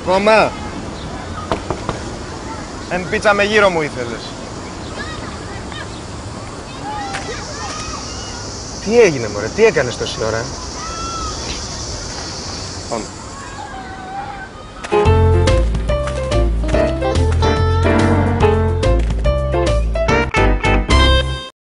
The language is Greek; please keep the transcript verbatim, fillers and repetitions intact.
Ακόμα. Εν πίτσα με γύρο μου ήθελες. Τι έγινε μωρέ, τι έκανες τόση ώρα?